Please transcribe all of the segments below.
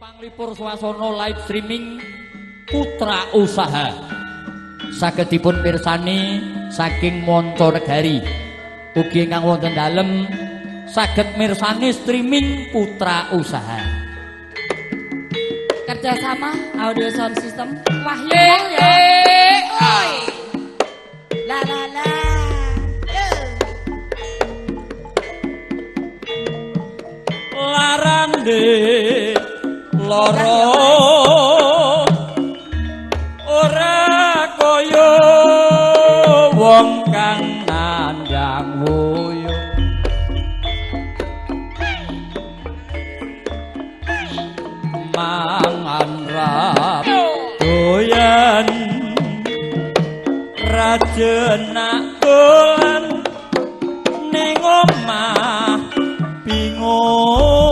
Panglipur swasana live streaming Putra Usaha saged dipun pirsani saking Montonegari. Ugi ingkang wonten dalem saged mirsani streaming Putra Usaha. Kerjasama audio sound system Wahyu ya. Oi. La la la. Larande loro ora kaya wong kang nandang hoyo mangan rap doyan rajenak dolan ning omah bingung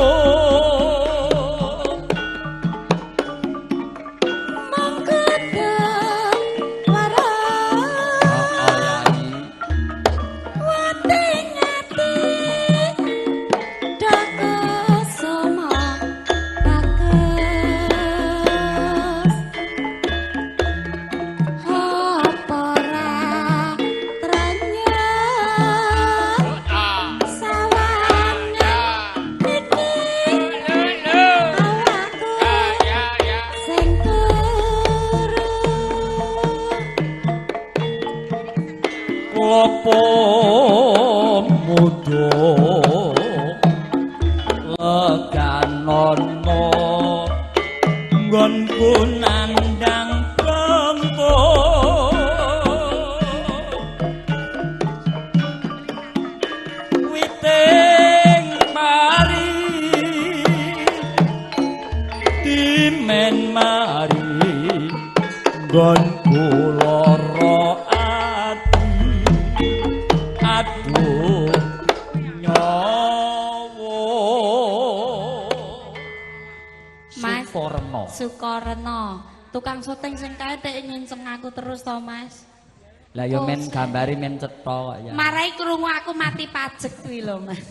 Sukarno, tukang syuting sing kae tek nyinceng aku terus to, Mas. Lah yo men gambari men cetha kok ya. Marai krungu aku mati pajek kuwi lho, Mas.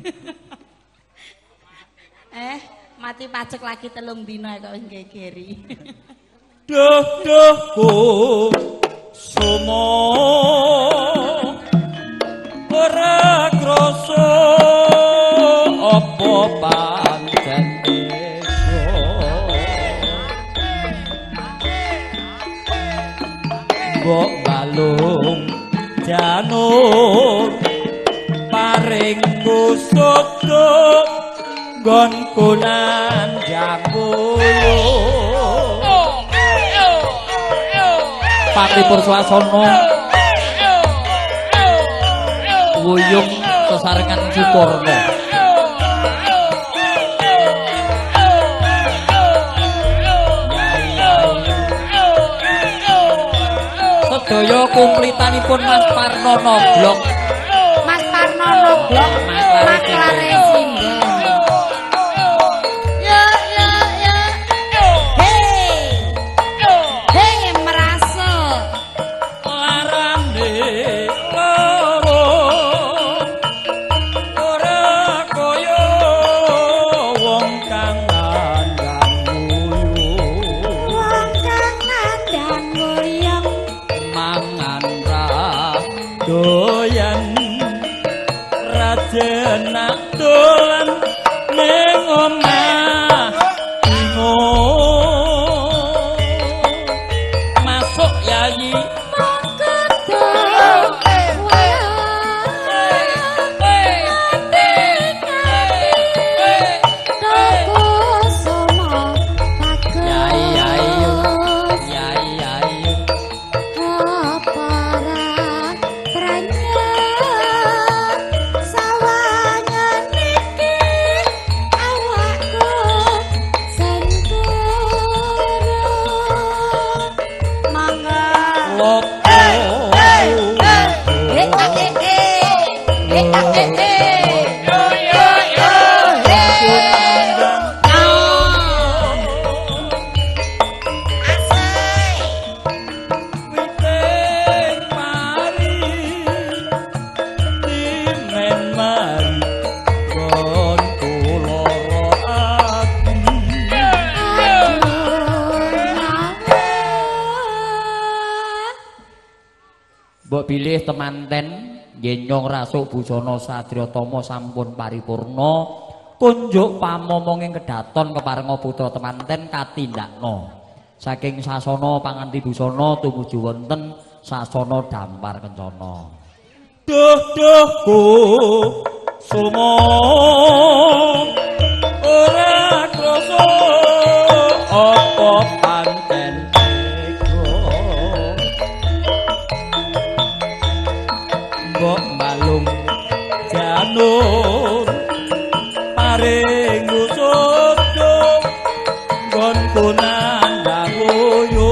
Mati pajek lagi 3 dina kok ngegeri. Duh sumo ora krasa apa pancen mbok balung janur paring kusut nggonku nandang Panglipur swasana wuyung sesarengan Sukarno sedaya kumplitanipun Mas Parno Noblok. Mas Parno Noblok, Mas Lare Sinden. Hei merasa larande loro ora kaya wong kang nandang nguyuh mangan doyan rajenak dolan mbok bilih temanten ngenyong rasuk busana Sadryatama sampun paripurna kunjuk pamomonging kedaton keparenga putra temanten katindakna saking sasana panganti busana tumuju wonten sasana dampar kencana. Duh-duhku sumo ora krasa apa panten tega mbok balung janur paring usodo nggonku nandang uyuh.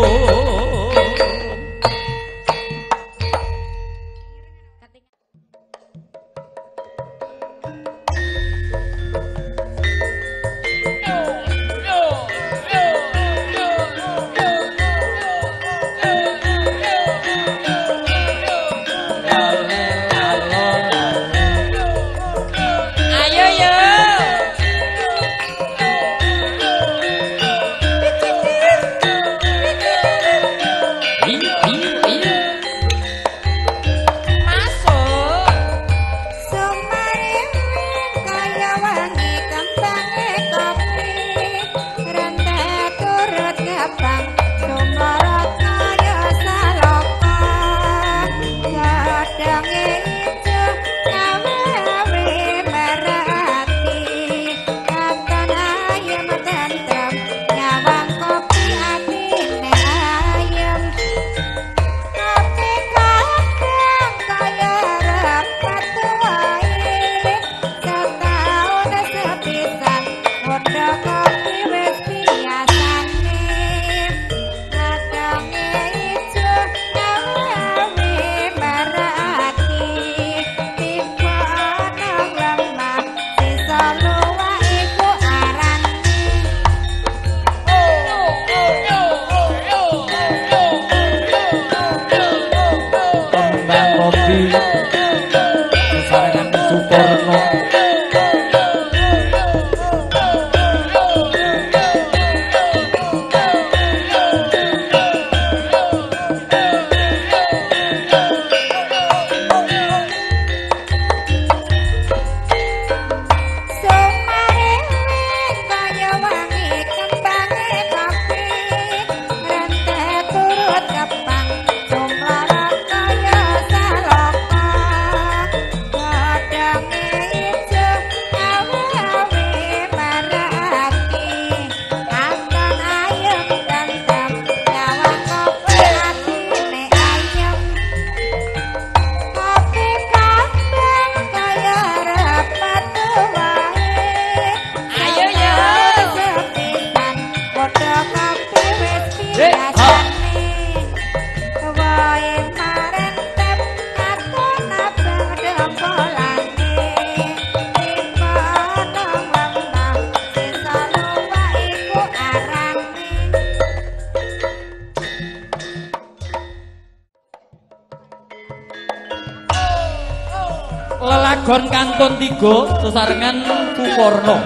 Lelagon kantun 3 sesarengan Suporno.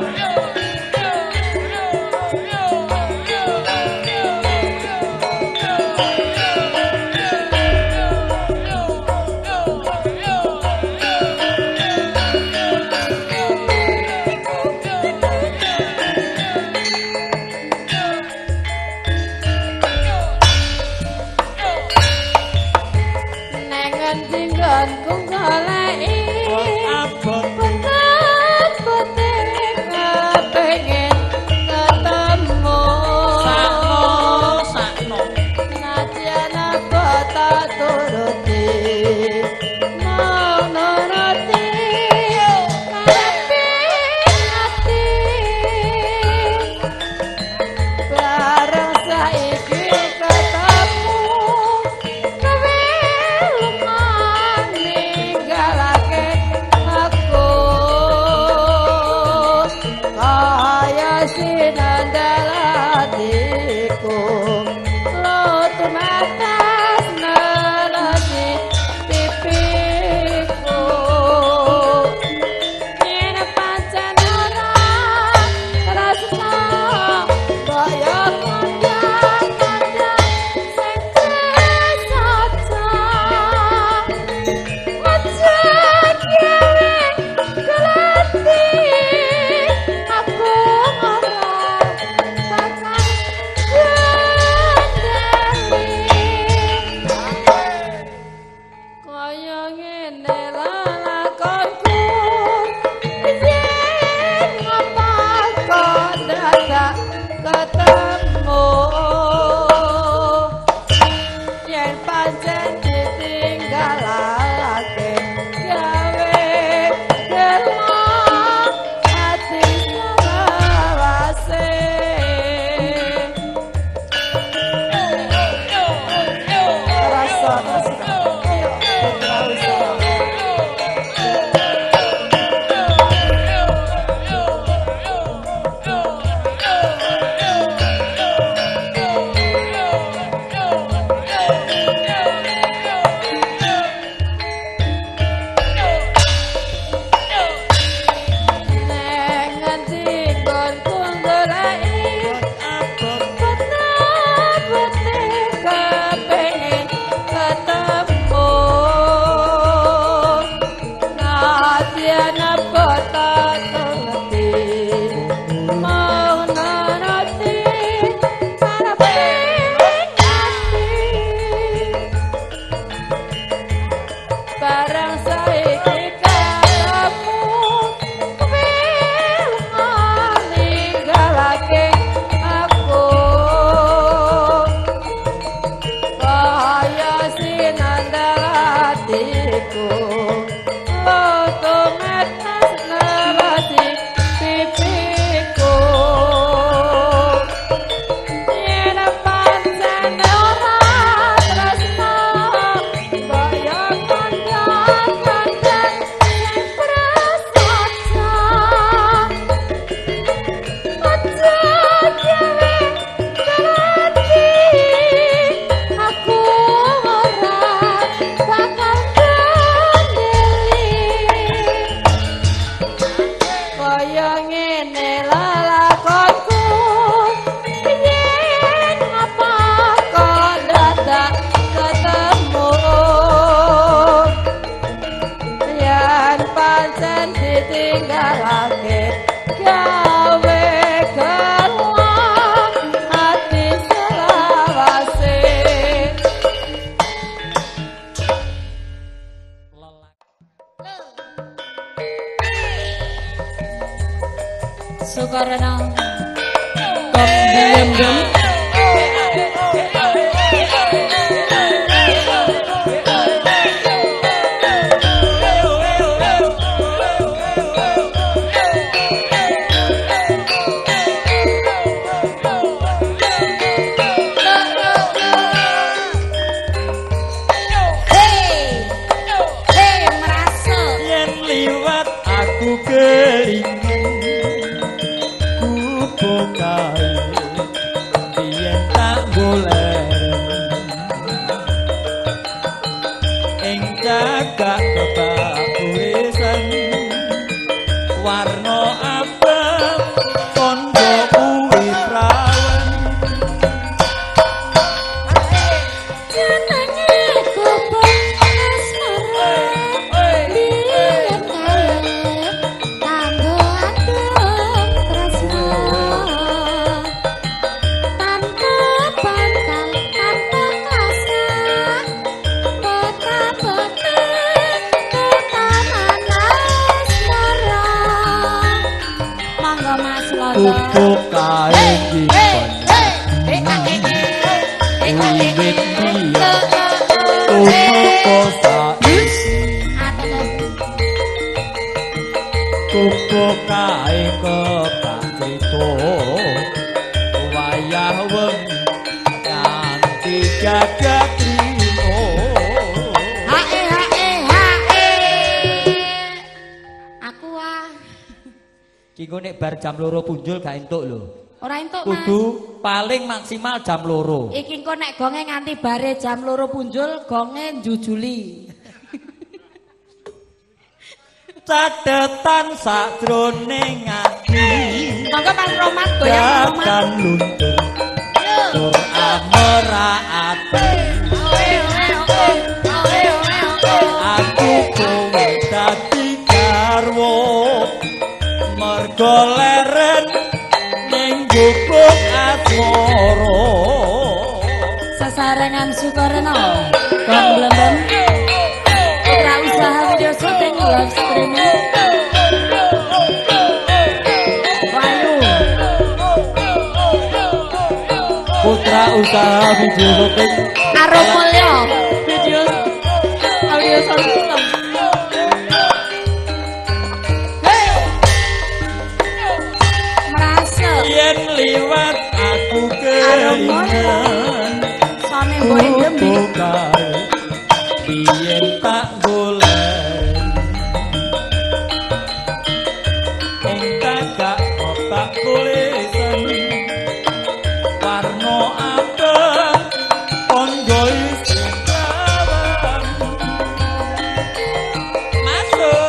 Saiki ketemu, kewe lumane Sukarno Kong Blembem bar jam loro punjul gak entuk lho. Ora entuk, Mas. Kudu paling maksimal jam loro. Iki engko nek gonge nganti bare jam loro punjul, gonge njujuli. Cadetan sakjroning ati. Monggo Mas Romat goyang Romat. Luntur. Tur ameraati. Aku kowe dadi garwa. Mergo leren ning gubuk asmara. Sasarengan Sukarno Kong Blembem Putra Usaha Video Syuting Live Streaming Wayu Putra Usaha Video Syuting Arum Mulya Video Audio Sound System. Yen liwat aku keingan sane boy demi yen tak golek engkang gak otak tulisan warna abang pondo istiqawan masuk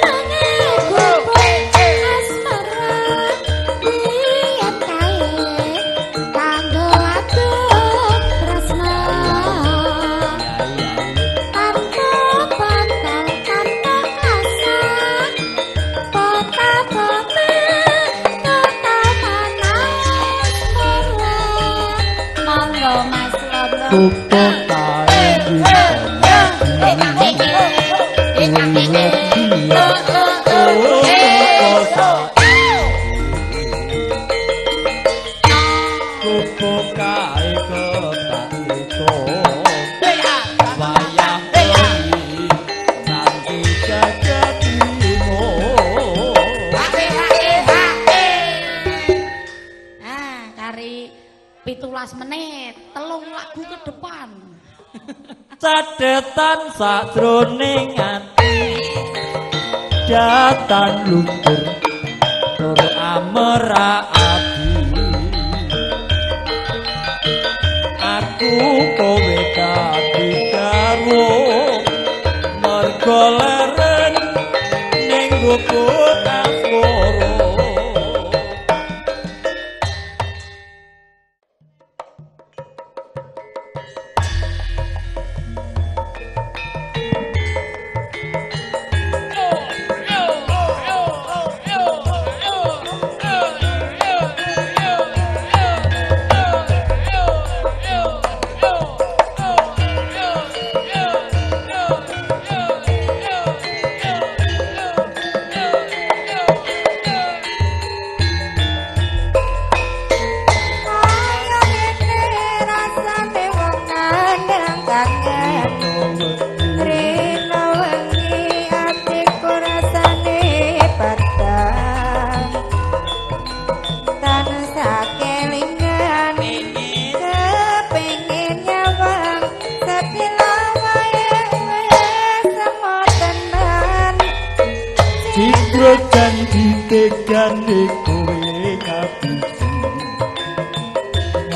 cadetan sakjroning ati datan luntur tur ameraati aku kowe dadi garwa mergo leren ning gubuk asmara.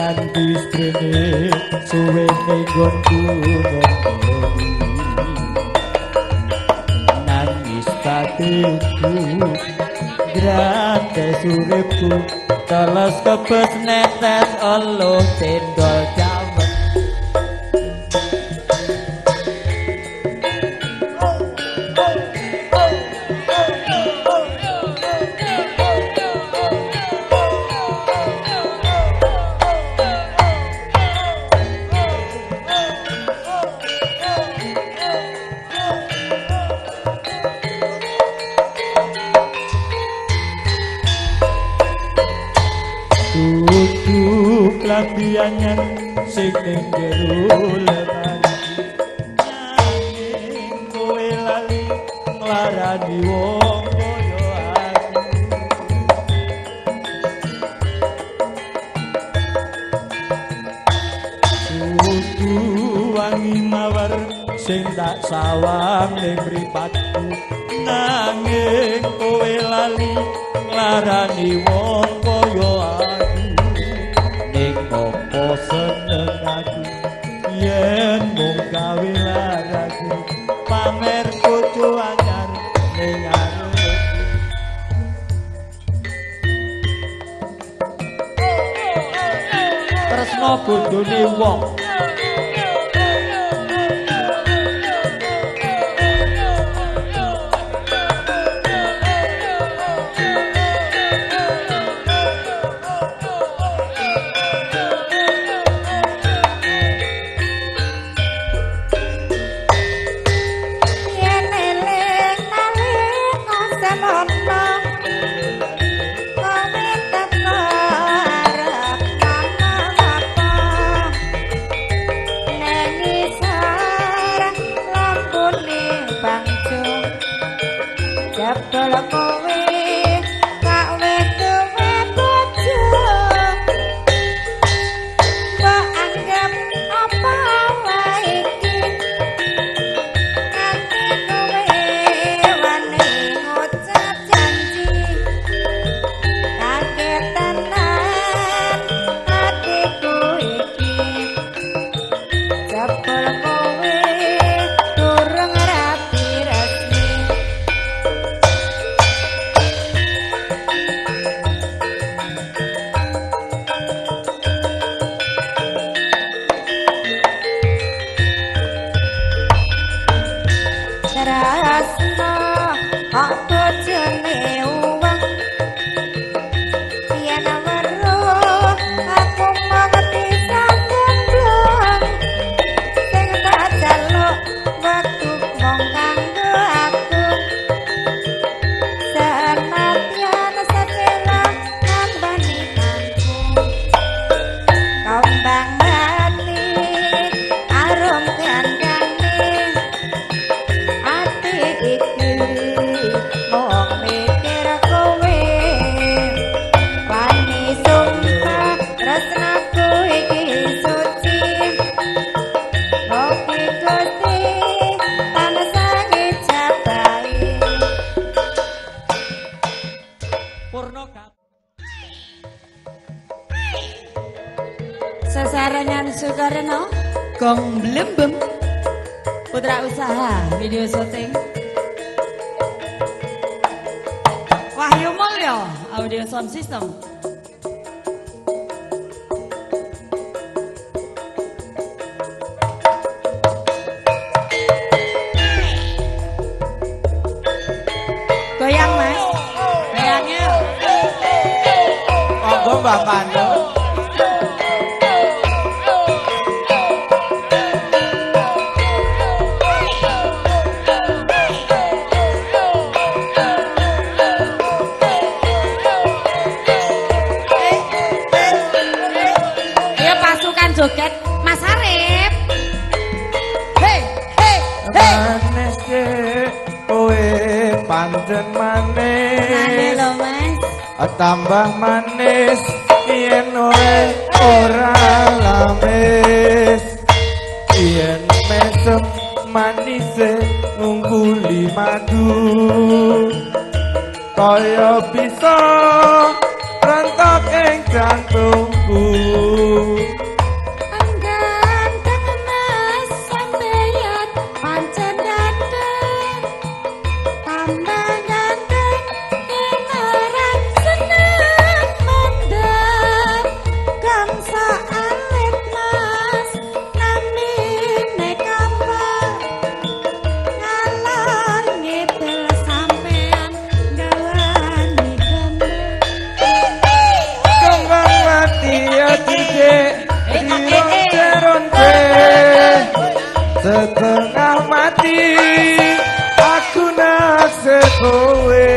nganti strene suwene nggonku ngomong nangis batinku gratis uripku teles kebes netes elo cendol jamet Lambianyan sing ning jero lemari nanging kowe lali nglarani wong kaya aku kudu wangi mawar sing tak sawang ning mripatku nanging kowe lali nglarani wong kaya aku opo seneng aku yen mung gawe laraku pamer bojo anyar ning arepku tresno bodhone wong Sasaranyan Sukarno Gong Blembem Putra Usaha Video Syuting Wahyu Mulyo Audio Sound System Goyang mas Goyangnya Monggo Mbak Pando joget Mas Arif. Hey, hey, hey. Manis kowe pancen manis. Manis lho Mas. Tambah manis yen ora lamis. Yen mesem manis ngungkuli madu. Kaya bisa rentok ing jantungku. setengah mati aku naksir kowe.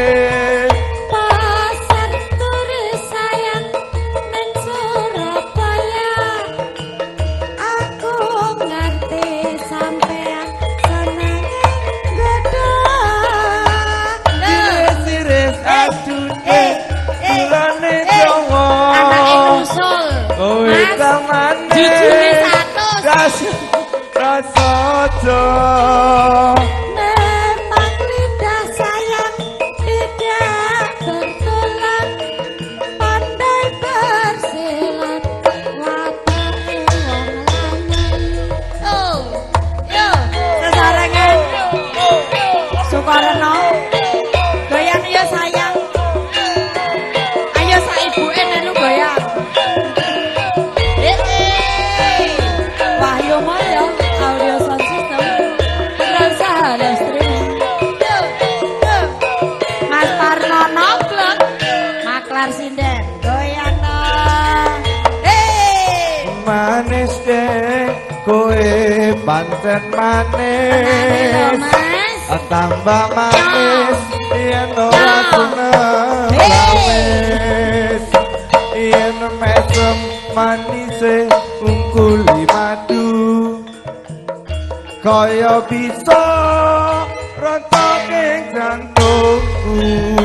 Pasar turis sayang neng Surabaya, aku ngerti sampean seneng gedhe. Siris aduke kulane Jawa. Anake nusul. Kowe tamane Jujune 100. Rasojo. Memang lidah sayang tidak bertulang, pandai bersilat watake wong lanang. Oh, yo, sesarengan Sukarno, goyang ya sayang. Ayo sak ibuke melu goyang. Wahyu Maya audio sound system Rasa dan streaming. Mas Parnono Klub Maklar Sinden goyang dong. Manis deh kowe pancen manis, Mas tambah manis yen ora seneng manis, yen mesem manise ungkuli madu kaya bisa rontok ing jantungku.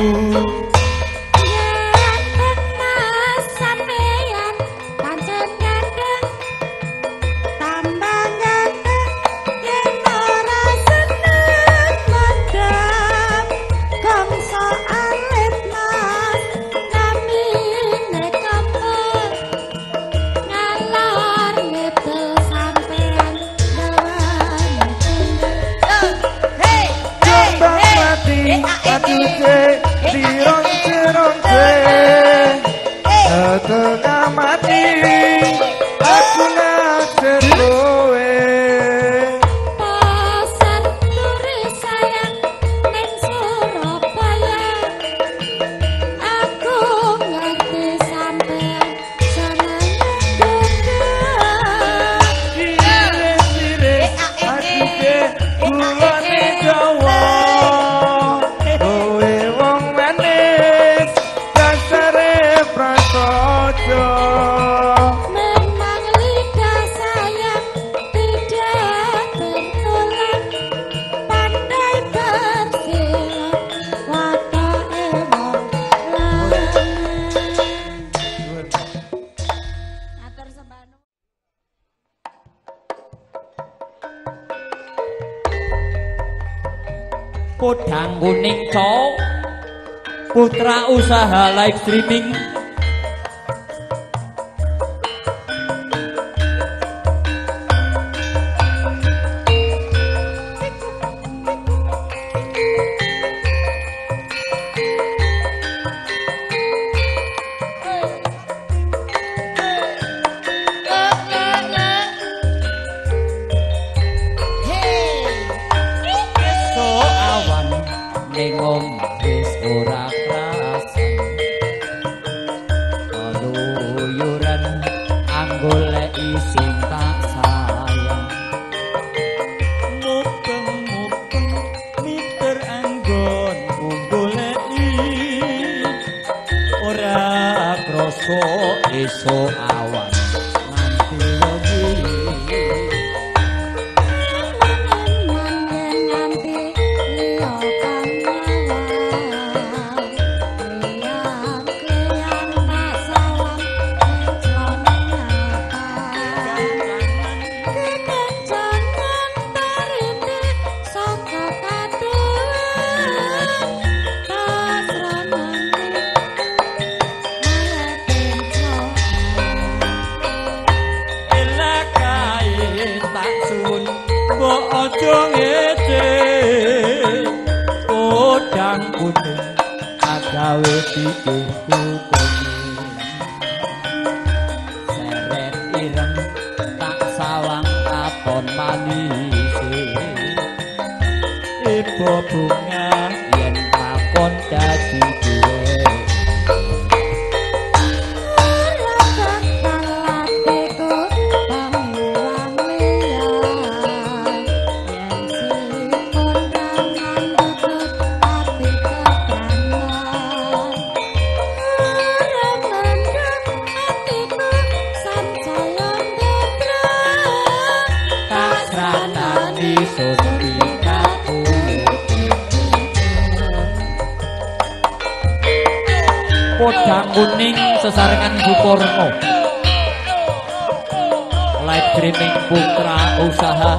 ganteng mas sampeyan pancen ganteng, tambah ganteng yen ora seneng madam. Gongso alit mas namine kampung, ngalor ngedel sampeyan dawane tunggal. Jombang mati aduke dironce-ronce, setengah mati aku naksir kowe. Pasar turis sayang neng Surabaya, aku ngerti sampean seneng gedhe. Siris-siris aduke kulane Jawa. Kowe wong manis dasare prasaja. Memang lidah sayang tidak bertulang, pandai bersilat watake wong lanang. Atur sembah. Podang Kuning Cok Putra Usaha Live Streaming. Esok awan ning omah wis ora krasan, keluyuran anggoleki sing tak sayang. Mupeng-mupeng miter anggon goleki, ora krasa esok awan nganti wengi. Aja ngece Podang Kuning agawe pikirku kuning, seret ireng tak sawang katon manise, ibu bunga yen takon dadi duwe. isun pikaku podang kuning sesarengan Suporno live streaming Putra Usaha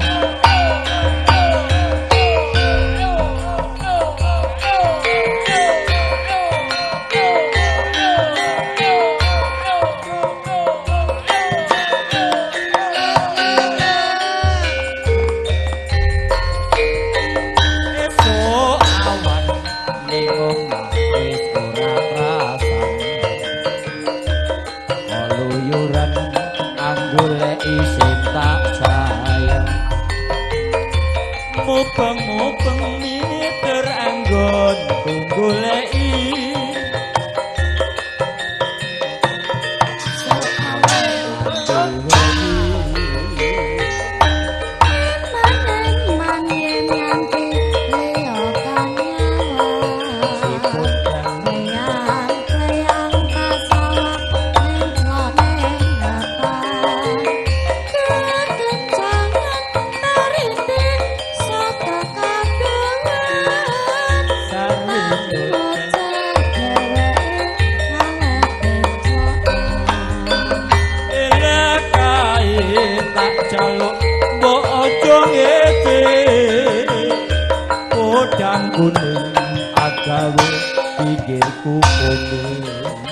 mubeng mitir anggon tungguleki kuning agawe pikirku kuning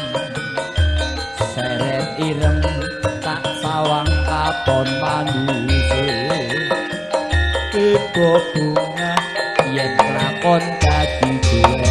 seret ireng tak sawang katon manise tiba bunga yen lakon dadi duwe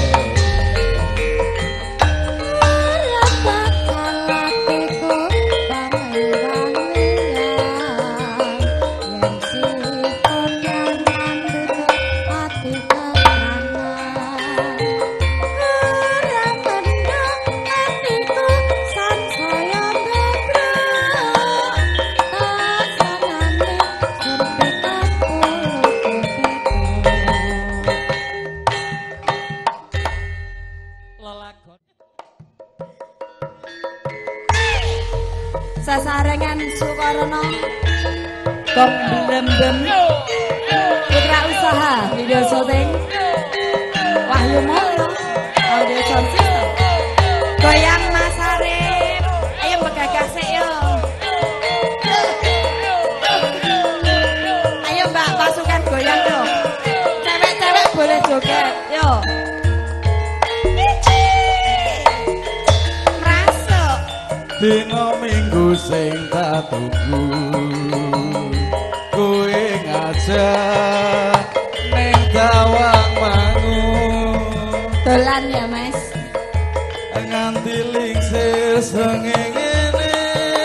sasarengan Sukarno Kok Blembem Putra Usaha video syuting Wahyu Mulyo audio sound system goyang Mas Arif ayo begagas sik yo ayo Mbak pasukan goyang yo cewek-cewek boleh joget yo dina minggu sing tak tunggu kowe ngajak ning Tawang Mangu dolan ya Mas nganti lingsir srengenge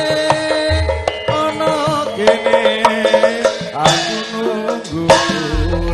ana kene aku nunggu kowe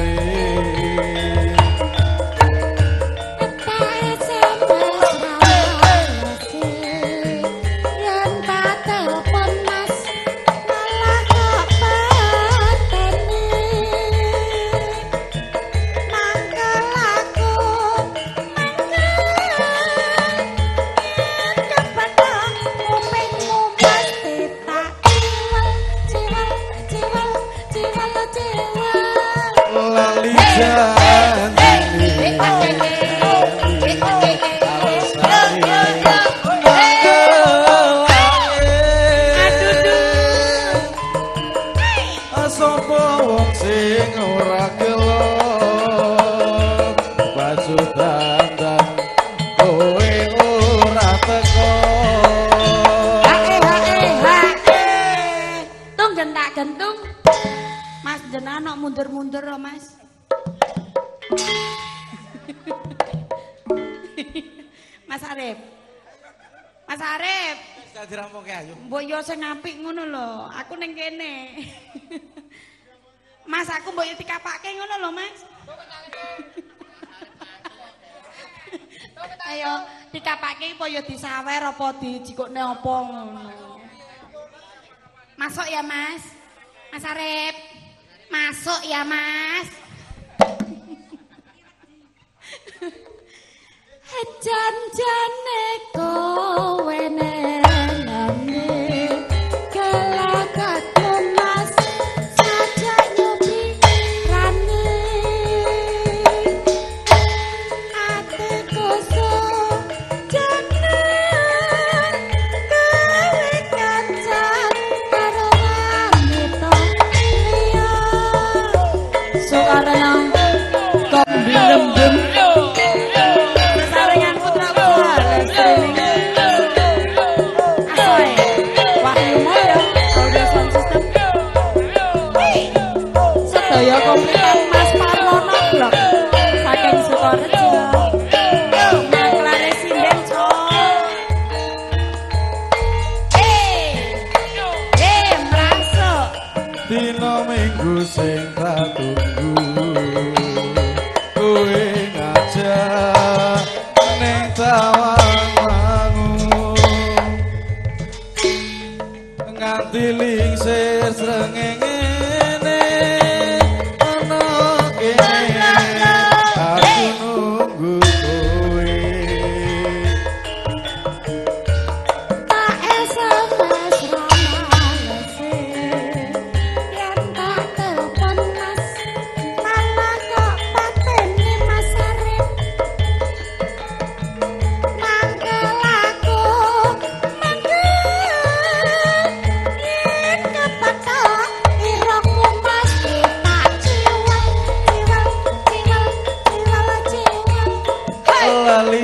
gentung Mas jenana mundur-mundur loh Mas Mas Arif bisa dirampoke ayo mbok yo sing apik ngono lho aku ning kene Mas aku mbok yo dikapake ngono lho Mas ayo dikapake apa yo disawer apa dijikukne apa ngono masuk ya Mas Mas Arif masuk ya Mas jan-jane kowe nenane kelakatmu Mas saja nyupi lagu sing tak tunggu kowe ngajak ning tawanganmu nganti lingsir srengenge ana kene aku nunggu kowe tak SMS ramalese yen tak telepon mas malah kok patene mas Arif mangkel aku yen kepetok irungmu mas tak ciwang lali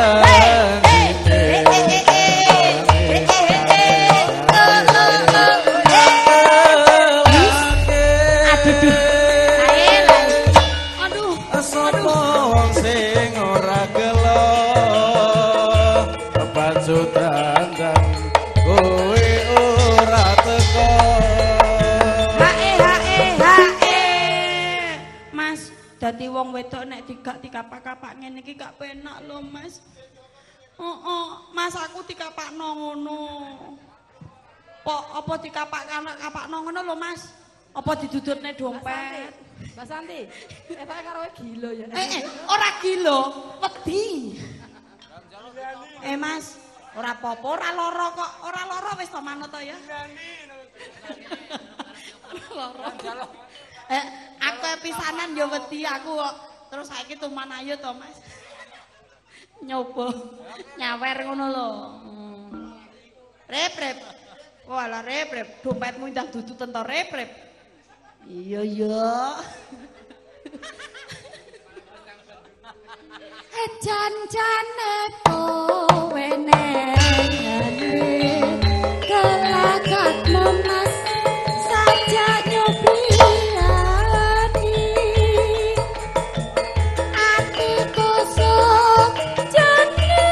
sapa wong sing ora gelo baju dandan kowe ora teko Mas, dadi wong wedok nek dikapak-kapak ngene iki gak penak lho, Mas. Mas aku dikapakno ngono. Apa dikapak-kapakno ngono lho, Mas? Apa didudutne dompet? Mbak Santi, efek karo gila ya. Ora gila, wedi. Mas, ora apa-apa, ora lara kok. Ora lara wis to manut to ya. Lara. Aku pisanan ya wedi aku kok. Terus saiki tuman ayu to, Mas. Nyoba nyawer ngono lho. Rep. Walah rep. Dompetmu ndang duduten to rep. Iya. Jan-jane kowe nengane gelagatmu mas saja nyobiani atiku sok jane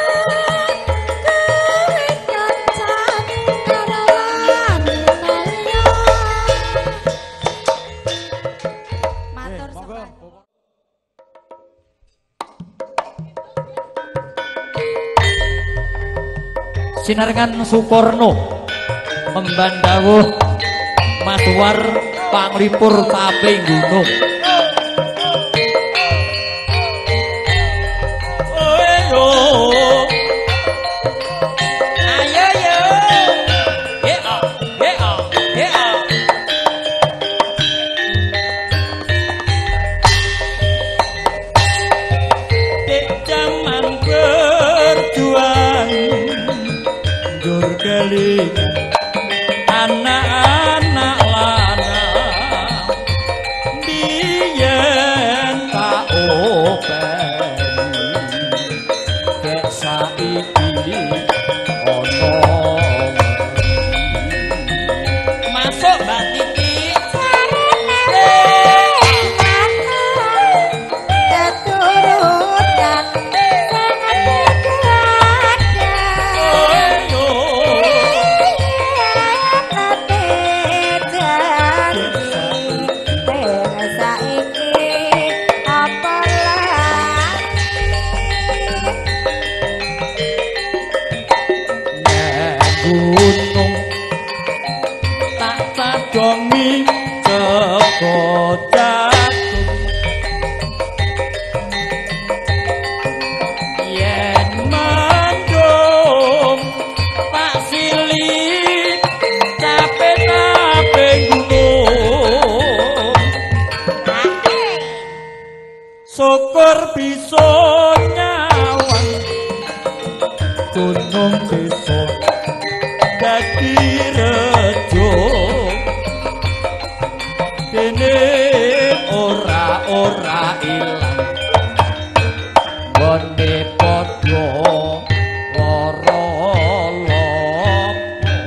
kowe kancan karo wanita liya matur suwun. Sinarengan Sukorno membandawuh Matuwar panglipur Taping Gunung. Ayo yo. Di zaman berjuang dur kelingan anak-anak lanang biyen tak openi kek saiki ono masuk Mbak Titi gunung tak cadomi cepot jatuh yen mandum Pak Sili tape gunung syukur bisa nyawang gunung bisa dadi rejo kene ora ilang bone padha lara lopo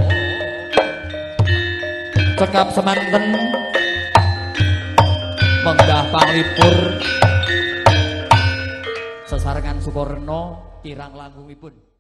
cekap semanten menggah panglipur sesarengan Sukorno kirang langgungipun.